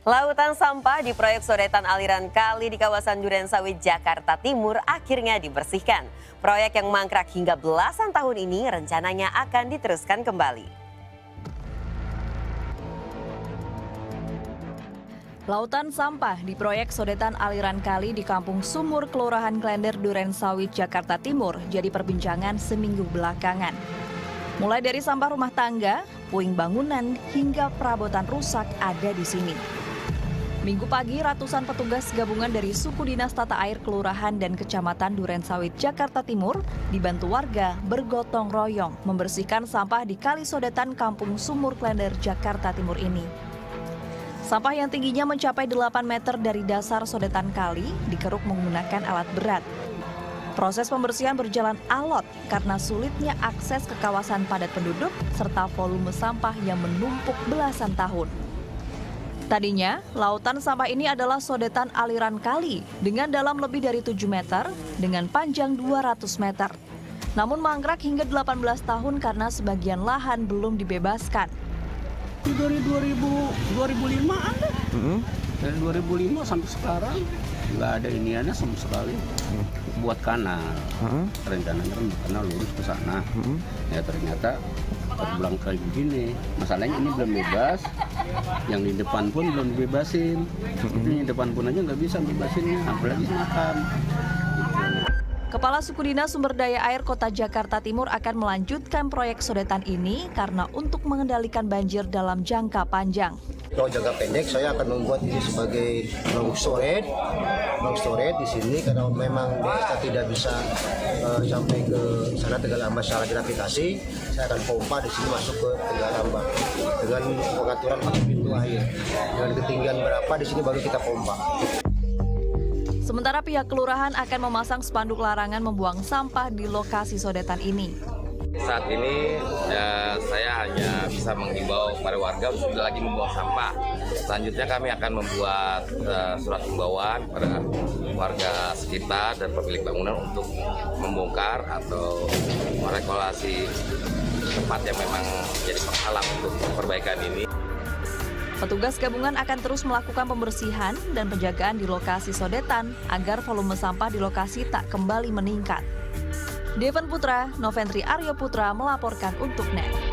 Lautan sampah di proyek sodetan aliran kali di kawasan Durensawit, Jakarta Timur akhirnya dibersihkan. Proyek yang mangkrak hingga belasan tahun ini rencananya akan diteruskan kembali. Lautan sampah di proyek sodetan aliran kali di Kampung Sumur, Kelurahan Klender, Durensawit, Jakarta Timur jadi perbincangan seminggu belakangan. Mulai dari sampah rumah tangga, puing bangunan, hingga perabotan rusak ada di sini. Minggu pagi, ratusan petugas gabungan dari Suku Dinas Tata Air Kelurahan dan Kecamatan Durensawit, Jakarta Timur dibantu warga bergotong royong membersihkan sampah di kali sodetan Kampung Sumur Klender, Jakarta Timur ini. Sampah yang tingginya mencapai 8 meter dari dasar sodetan kali dikeruk menggunakan alat berat. Proses pembersihan berjalan alot karena sulitnya akses ke kawasan padat penduduk serta volume sampah yang menumpuk belasan tahun. Tadinya, lautan sampah ini adalah sodetan aliran kali dengan dalam lebih dari 7 meter dengan panjang 200 meter. Namun mangkrak hingga 18 tahun karena sebagian lahan belum dibebaskan. Dari 2005 ada. Dari 2005 sampai sekarang nggak ada iniannya sama sekali. Buat kanal. Rencananya kan kanal lurus ke sana. Ya ternyata terbelang kayak begini. Masalahnya ini belum bebas. Yang di depan pun belum dibebasin. Ini depan pun aja nggak bisa bebasinnya, apalagi makan. Kepala Suku Dinas Sumber Daya Air Kota Jakarta Timur akan melanjutkan proyek sodetan ini karena untuk mengendalikan banjir dalam jangka panjang. Kalau jangka pendek saya akan membuat ini sebagai long storage di sini karena memang desa tidak bisa sampai ke sana Tegalamba secara gravitasi. Saya akan pompa di sini masuk ke Tegalamba dengan pengaturan pintu air. Dengan ketinggian berapa di sini baru kita pompa. Sementara pihak kelurahan akan memasang spanduk larangan membuang sampah di lokasi sodetan ini. Saat ini saya hanya bisa menghimbau para warga untuk tidak lagi membuang sampah. Selanjutnya kami akan membuat surat himbauan pada warga sekitar dan pemilik bangunan untuk membongkar atau meregulasi tempat yang memang jadi penghalang untuk perbaikan ini. Petugas gabungan akan terus melakukan pembersihan dan penjagaan di lokasi sodetan agar volume sampah di lokasi tak kembali meningkat. Devan Putra, Noventri Aryo Putra melaporkan untuk NET.